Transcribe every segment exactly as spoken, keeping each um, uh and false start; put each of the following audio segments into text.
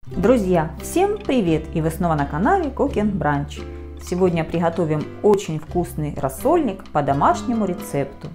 Друзья, всем привет! И вы снова на канале Cook and Brunch. Сегодня приготовим очень вкусный рассольник по домашнему рецепту.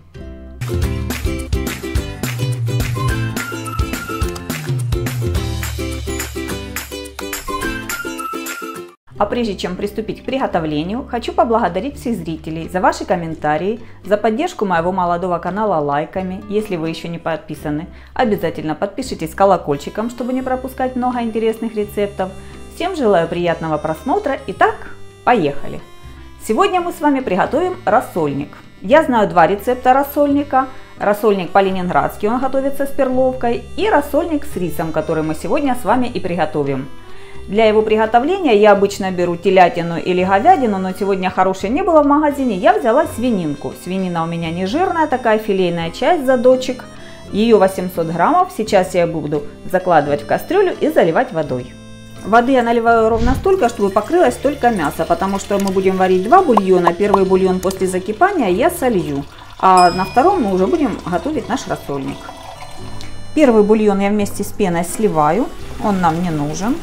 А прежде чем приступить к приготовлению, хочу поблагодарить всех зрителей за ваши комментарии, за поддержку моего молодого канала лайками. Если вы еще не подписаны, обязательно подпишитесь с колокольчиком, чтобы не пропускать много интересных рецептов. Всем желаю приятного просмотра. Итак, поехали! Сегодня мы с вами приготовим рассольник. Я знаю два рецепта рассольника. Рассольник по-ленинградски, он готовится с перловкой, и рассольник с рисом, который мы сегодня с вами и приготовим. Для его приготовления я обычно беру телятину или говядину, но сегодня хорошей не было в магазине, я взяла свининку. Свинина у меня не жирная, такая филейная часть, задочек. Ее восемьсот граммов. Сейчас я буду закладывать в кастрюлю и заливать водой. Воды я наливаю ровно столько, чтобы покрылось только мясо, потому что мы будем варить два бульона. Первый бульон после закипания я солью, а на втором мы уже будем готовить наш рассольник. Первый бульон я вместе с пеной сливаю, он нам не нужен.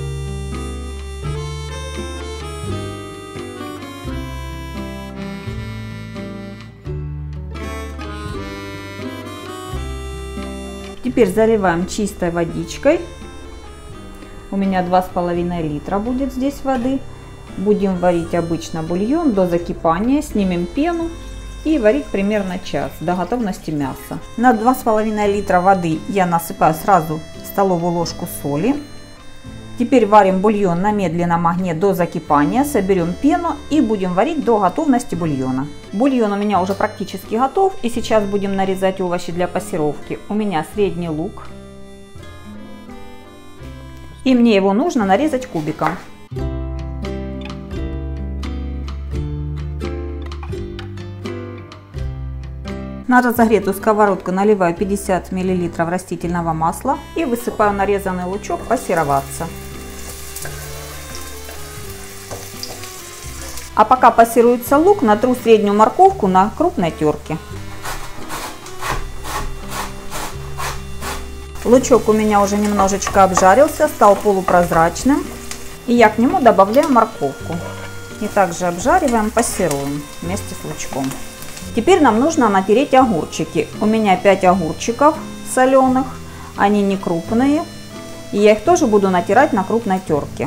Теперь заливаем чистой водичкой. У меня два с половиной литра будет здесь воды. Будем варить обычно бульон до закипания. Снимем пену и варить примерно час до готовности мяса. На два с половиной литра воды я насыпаю сразу столовую ложку соли. Теперь варим бульон на медленном огне до закипания, соберем пену и будем варить до готовности бульона. Бульон у меня уже практически готов, и сейчас будем нарезать овощи для пассировки. У меня средний лук, и мне его нужно нарезать кубиком. На разогретую сковородку наливаю пятьдесят миллилитров растительного масла и высыпаю нарезанный лучок пассероваться. А пока пассируется лук, натру среднюю морковку на крупной терке. Лучок у меня уже немножечко обжарился, стал полупрозрачным, и я к нему добавляю морковку. И также обжариваем, пассируем вместе с лучком. Теперь нам нужно натереть огурчики. У меня пять огурчиков соленых, они не крупные, и я их тоже буду натирать на крупной терке.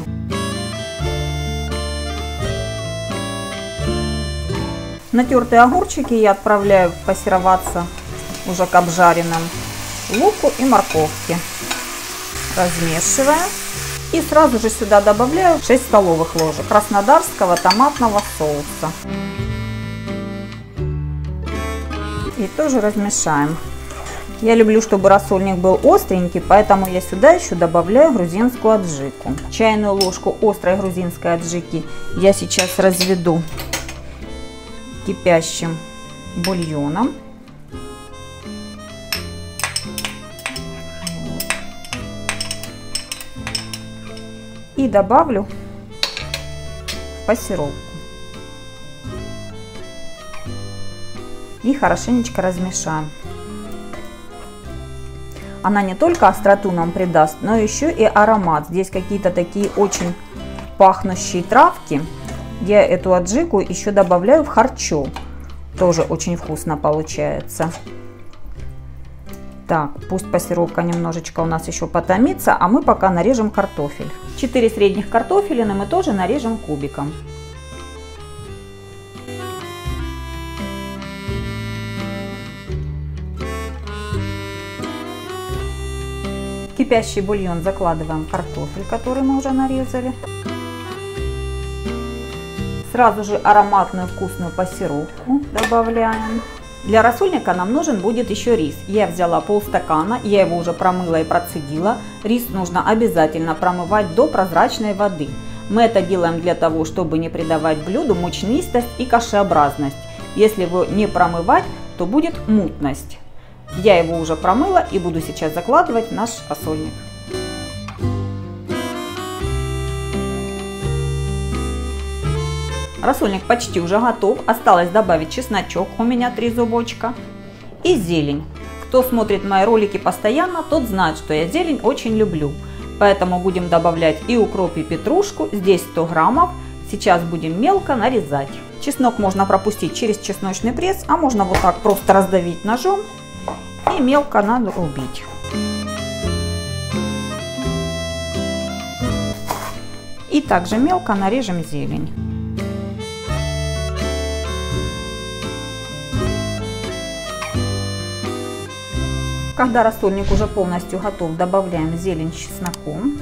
Натертые огурчики я отправляю пассероваться уже к обжаренным луку и морковке. Размешиваю. И сразу же сюда добавляю шесть столовых ложек краснодарского томатного соуса. И тоже размешаем. Я люблю, чтобы рассольник был остренький, поэтому я сюда еще добавляю грузинскую аджику. Чайную ложку острой грузинской аджики я сейчас разведу кипящим бульоном. И добавлю в пассировку. И хорошенечко размешаем. Она не только остроту нам придаст, но еще и аромат. Здесь какие-то такие очень пахнущие травки. Я эту аджику еще добавляю в харчо. Тоже очень вкусно получается. Так, пусть пассировка немножечко у нас еще потомится, а мы пока нарежем картофель. четыре средних картофелины мы тоже нарежем кубиком. В кипящий бульон закладываем картофель, который мы уже нарезали. Сразу же ароматную вкусную пассировку добавляем. Для рассольника нам нужен будет еще рис. Я взяла полстакана, я его уже промыла и процедила. Рис нужно обязательно промывать до прозрачной воды. Мы это делаем для того, чтобы не придавать блюду мучнистость и кашеобразность. Если его не промывать, то будет мутность. Я его уже промыла и буду сейчас закладывать в наш рассольник. Рассольник почти уже готов. Осталось добавить чесночок, у меня три зубочка, и зелень. Кто смотрит мои ролики постоянно, тот знает, что я зелень очень люблю. Поэтому будем добавлять и укроп, и петрушку. Здесь сто граммов. Сейчас будем мелко нарезать. Чеснок можно пропустить через чесночный пресс, а можно вот так просто раздавить ножом и мелко нарубить. И также мелко нарежем зелень. Когда рассольник уже полностью готов, добавляем зелень с чесноком.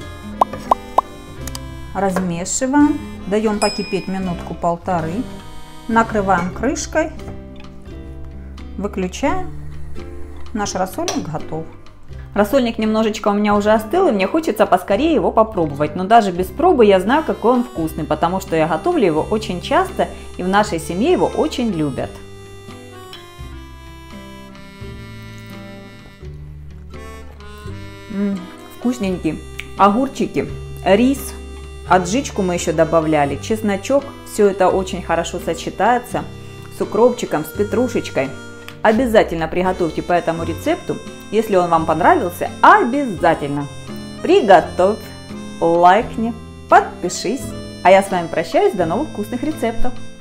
Размешиваем. Даем покипеть минутку-полторы. Накрываем крышкой. Выключаем. Наш рассольник готов. Рассольник немножечко у меня уже остыл, и мне хочется поскорее его попробовать. Но даже без пробы я знаю, какой он вкусный, потому что я готовлю его очень часто, и в нашей семье его очень любят. М-м, вкусненький. Огурчики, рис, аджичку мы еще добавляли, чесночок. Все это очень хорошо сочетается с укропчиком, с петрушечкой. Обязательно приготовьте по этому рецепту. Если он вам понравился, обязательно приготовь, лайкни, подпишись. А я с вами прощаюсь, до новых вкусных рецептов.